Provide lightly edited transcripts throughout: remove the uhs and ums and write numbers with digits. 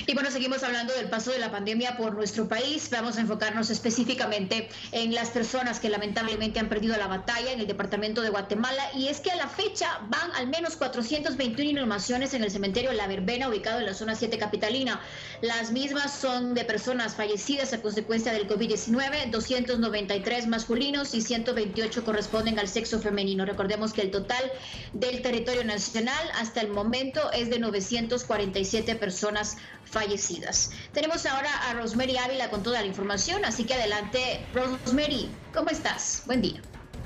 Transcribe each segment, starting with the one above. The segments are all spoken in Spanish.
Y bueno, seguimos hablando del paso de la pandemia por nuestro país. Vamos a enfocarnos específicamente en las personas que lamentablemente han perdido la batalla en el departamento de Guatemala. Y es que a la fecha van al menos 421 inhumaciones en el cementerio La Verbena, ubicado en la zona 7 capitalina. Las mismas son de personas fallecidas a consecuencia del COVID-19, 293 masculinos y 128 corresponden al sexo femenino. Recordemos que el total del territorio nacional hasta el momento es de 947 personas fallecidas. Tenemos ahora a Rosemary Ávila con toda la información, así que adelante, Rosemary, ¿cómo estás? Buen día.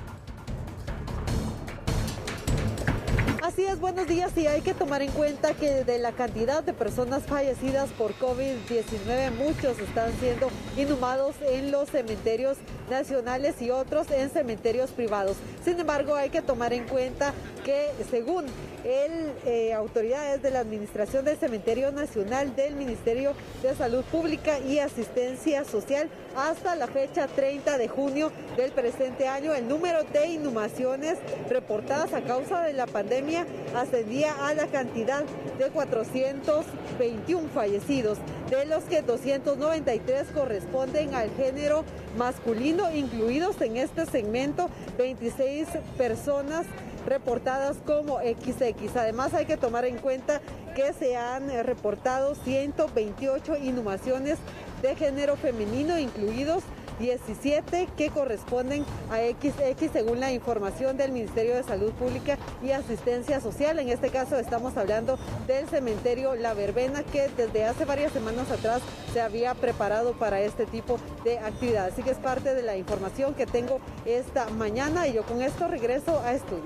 Así es, buenos días. Y hay que tomar en cuenta que de la cantidad de personas fallecidas por COVID-19, muchos están siendo inhumados en los cementerios nacionales y otros en cementerios privados. Sin embargo, hay que tomar en cuenta que según autoridades de la Administración del Cementerio Nacional del Ministerio de Salud Pública y Asistencia Social, hasta la fecha 30 de junio del presente año, el número de inhumaciones reportadas a causa de la pandemia ascendía a la cantidad de 421 fallecidos, de los que 293 corresponden al género masculino, incluidos en este segmento 26 personas reportadas como XX. Además, hay que tomar en cuenta que se han reportado 128 inhumaciones de género femenino, incluidos 17 que corresponden a XX, según la información del Ministerio de Salud Pública y Asistencia Social. En este caso estamos hablando del cementerio La Verbena, que desde hace varias semanas atrás se había preparado para este tipo de actividad. Así que es parte de la información que tengo esta mañana y yo con esto regreso a estudios.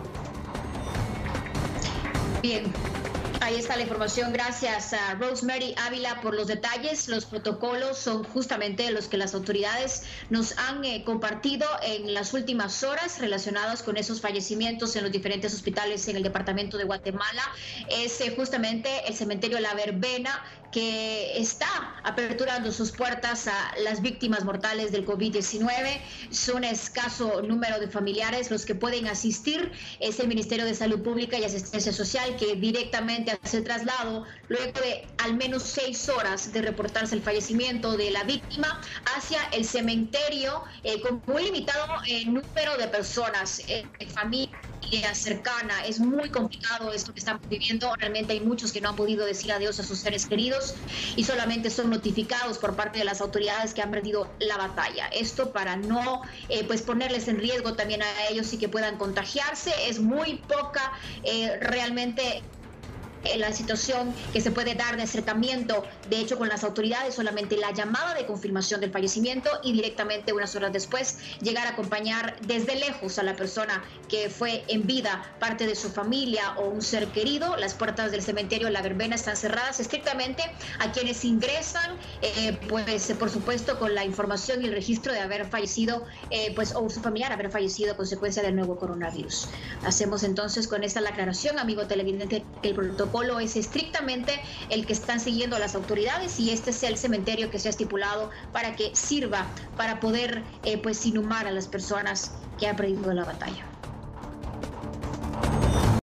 Bien. Ahí está la información. Gracias a Rosemary Ávila por los detalles. Los protocolos son justamente los que las autoridades nos han compartido en las últimas horas relacionados con esos fallecimientos en los diferentes hospitales en el departamento de Guatemala. Es justamente el cementerio La Verbena que está aperturando sus puertas a las víctimas mortales del COVID-19. Son escaso número de familiares los que pueden asistir. Es el Ministerio de Salud Pública y Asistencia Social que directamente hace el traslado luego de al menos 6 horas de reportarse el fallecimiento de la víctima hacia el cementerio con muy limitado número de personas, familia cercana. Es muy complicado esto que estamos viviendo. Realmente hay muchos que no han podido decir adiós a sus seres queridos y solamente son notificados por parte de las autoridades que han perdido la batalla. Esto para no pues ponerles en riesgo también a ellos y que puedan contagiarse. Es muy poca realmente la situación que se puede dar de acercamiento, de hecho, con las autoridades, solamente la llamada de confirmación del fallecimiento y directamente unas horas después llegar a acompañar desde lejos a la persona que fue en vida, parte de su familia o un ser querido. Las puertas del cementerio La Verbena están cerradas estrictamente a quienes ingresan, pues por supuesto con la información y el registro de haber fallecido, pues o su familiar haber fallecido a consecuencia del nuevo coronavirus. Hacemos entonces con esta la aclaración, amigo televidente, que el protocolo es estrictamente el que están siguiendo las autoridades y este es el cementerio que se ha estipulado para que sirva para poder pues inhumar a las personas que han perdido la batalla.